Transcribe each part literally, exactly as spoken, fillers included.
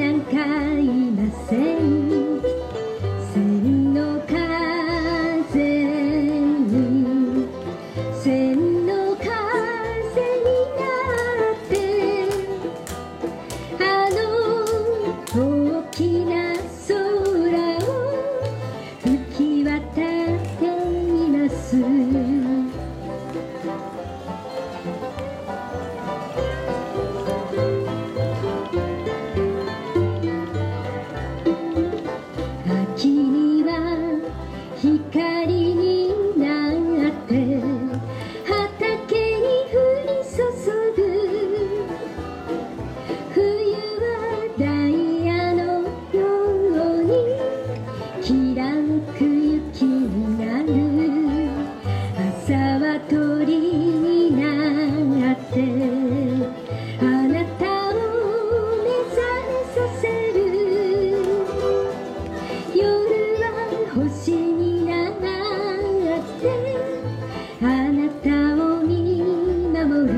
なんかいません。千の風に千の風になってあの大きな空を吹き渡っています。秋には光になって畑に降り注ぐ。冬はダイヤのようにきらめく雪になる。朝は鳥になってあなたを目覚めさせる。夜は星になってあなたを見守る。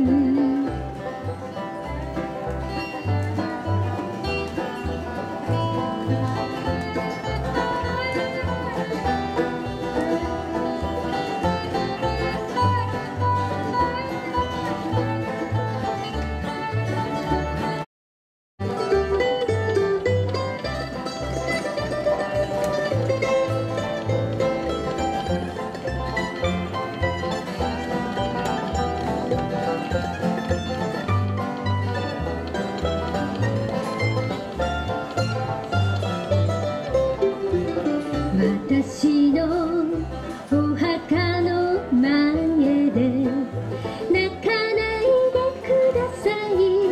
私のお墓の前で泣かないでください。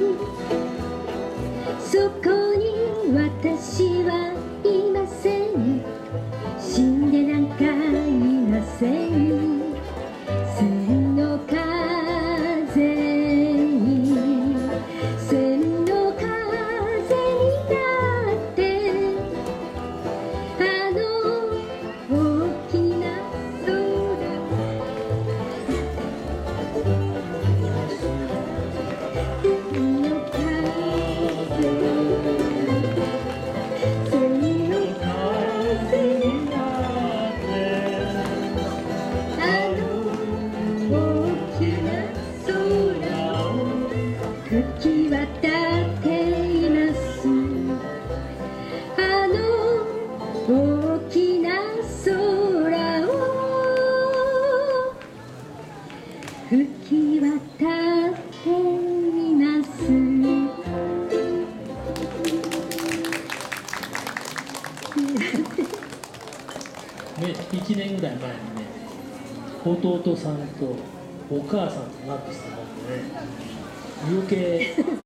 そこに私はいません。死んでなんかいません。千の風に千の風になってあの大きな空千の風千の風になってあの大きな空を吹き渡っています。あの大きな空を吹き渡っています。 ね、いちねんぐらい前にね、弟さんとお母さんとなってしたもんでね、余計